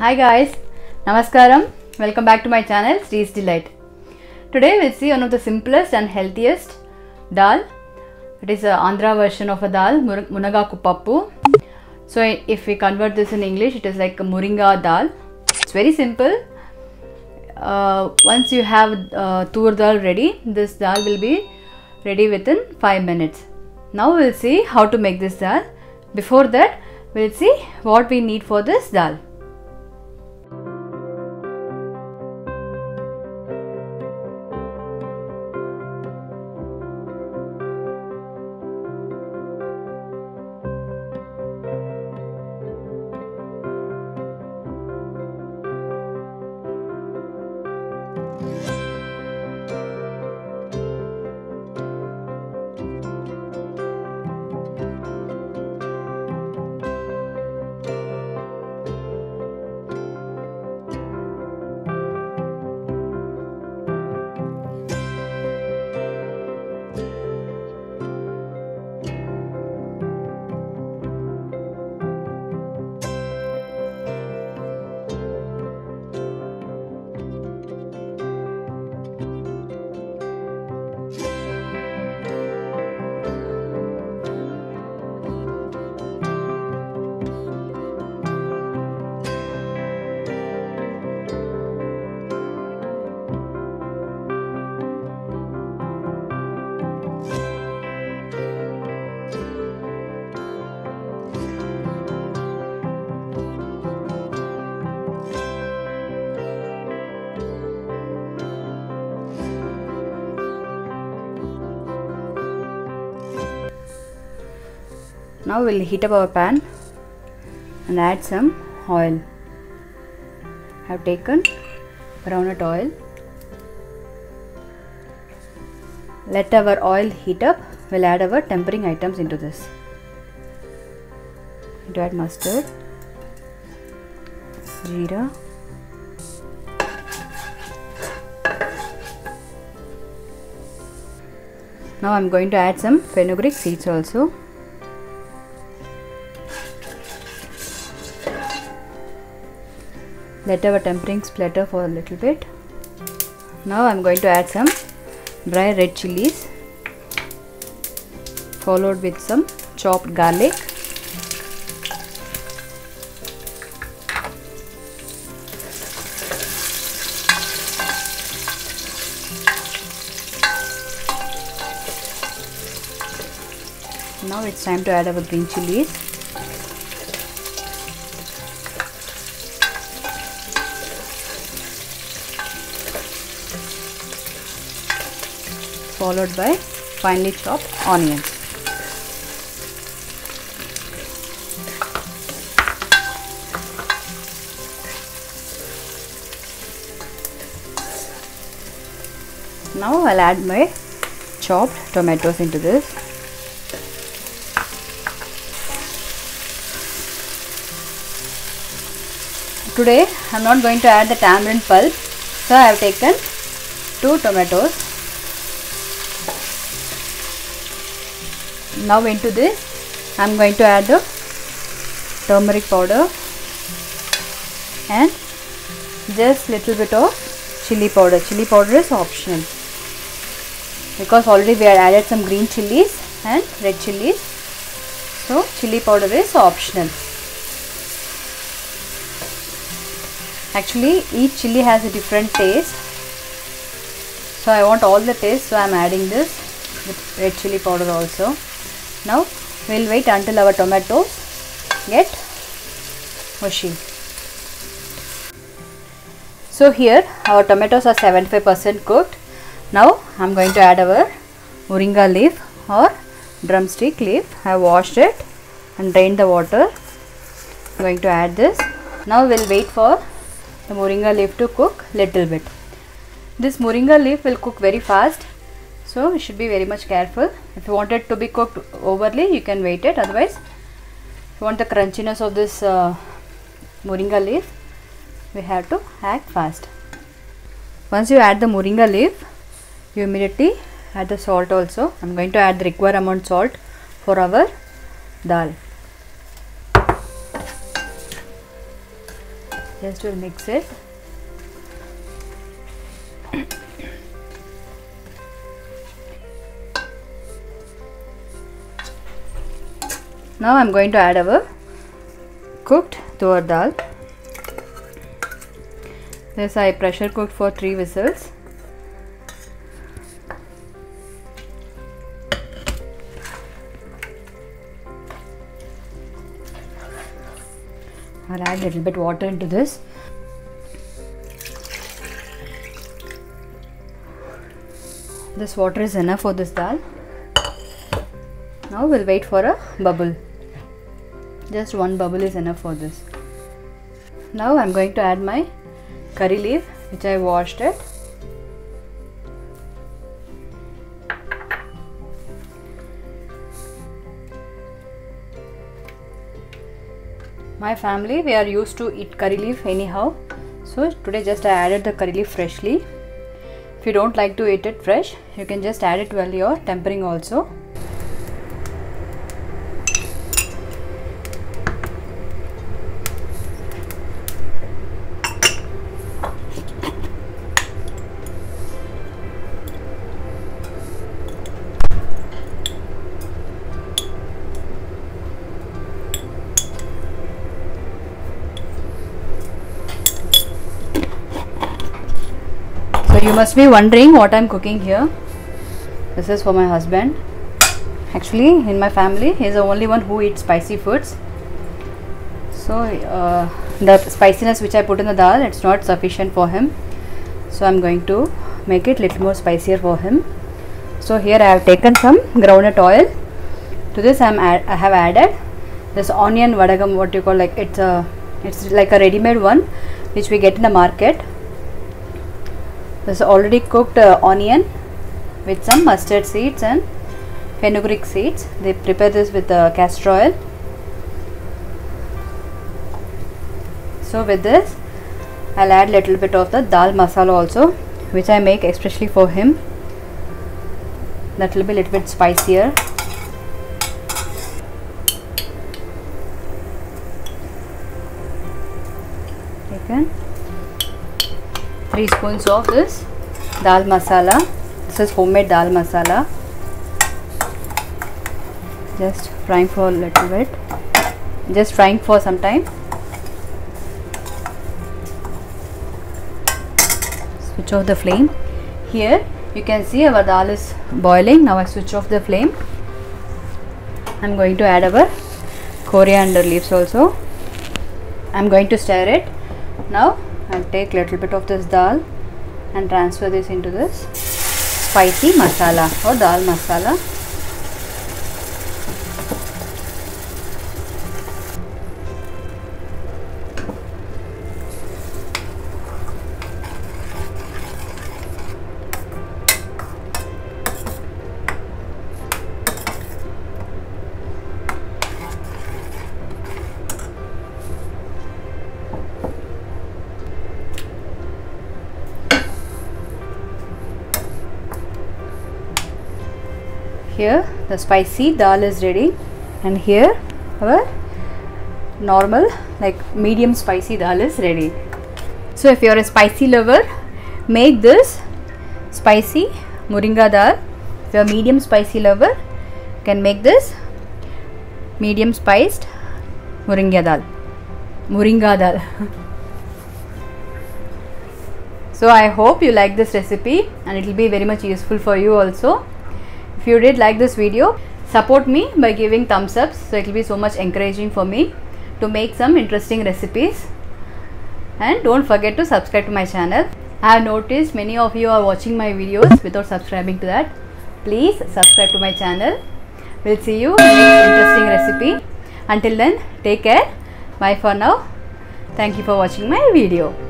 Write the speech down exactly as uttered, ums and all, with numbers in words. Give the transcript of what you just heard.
Hi guys, Namaskaram. Welcome back to my channel Sri's Delight. Today we'll see one of the simplest and healthiest dal. It is an Andhra version of a dal, Munagaku Pappu. So if we convert this in English, it is like a Moringa dal. It's very simple. Uh, once you have uh, tur dal ready, this dal will be ready within five minutes. Now we'll see how to make this dal. Before that, we'll see what we need for this dal. Now we'll heat up our pan and add some oil. I have taken groundnut oil. Let our oil heat up. We'll add our tempering items into this. To add mustard, jeera, now I'm going to add some fenugreek seeds also. Let our tempering splatter for a little bit. Now I am going to add some dry red chilies, followed with some chopped garlic, now it's time to add our green chilies. Followed by finely chopped onions. Now I'll add my chopped tomatoes into this. Today I'm not going to add the tamarind pulp, so I have taken two tomatoes. Now into this I am going to add the turmeric powder and just little bit of chili powder. Chili powder is optional because already we had added some green chilies and red chilies, so chili powder is optional. Actually each chili has a different taste, so I want all the taste, so I am adding this with red chili powder also. Now we'll wait until our tomatoes get mushy. So here our tomatoes are seventy-five percent cooked. Now I'm going to add our moringa leaf or drumstick leaf. I have washed it and drained the water. I'm going to add this. Now we'll wait for the moringa leaf to cook little bit. This moringa leaf will cook very fast, so you should be very much careful. If you want it to be cooked overly, you can wait it. Otherwise, if you want the crunchiness of this uh, moringa leaf, we have to act fast. Once you add the moringa leaf, you immediately add the salt also. I am going to add the required amount salt for our dal. Just will mix it. Now I am going to add our cooked tur dal. This I pressure cooked for three whistles. I'll add a little bit water into this. This water is enough for this dal. Now we'll wait for a bubble. Just one bubble is enough for this. Now I'm going to add my curry leaf, which I washed it. My family, we are used to eat curry leaf anyhow, so today just I added the curry leaf freshly. If you don't like to eat it fresh, you can just add it while you're tempering also. So you must be wondering what I'm cooking here. This is for my husband. Actually, in my family, he is the only one who eats spicy foods. So uh, the spiciness which I put in the dal, it's not sufficient for him. So I'm going to make it little more spicier for him. So here I have taken some groundnut oil. To this I'm add, I have added this onion vadagam, what you call, like it's a it's like a ready-made one which we get in the market. This is already cooked uh, onion with some mustard seeds and fenugreek seeds. They prepare this with uh, castor oil. So with this I'll add little bit of the dal masala also, which I make especially for him. That will be a little bit spicier. Taken three spoons of this dal masala. This is homemade dal masala. Just frying for a little bit. Just frying for some time. Switch off the flame. Here you can see our dal is boiling. Now I switch off the flame. I'm going to add our coriander leaves also. I'm going to stir it. Now I'll take little bit of this dal and transfer this into this spicy masala or dal masala. Here the spicy dal is ready, and here our normal, like medium spicy dal is ready. So if you are a spicy lover, make this spicy moringa dal. If you are a medium spicy lover, you can make this medium spiced moringa dal. Moringa dal. So I hope you like this recipe and it will be very much useful for you also. If you did like this video, support me by giving thumbs up, so it will be so much encouraging for me to make some interesting recipes. And don't forget to subscribe to my channel. I have noticed many of you are watching my videos without subscribing to that. Please subscribe to my channel. We'll see you in the next interesting recipe. Until then, take care. Bye for now. Thank you for watching my video.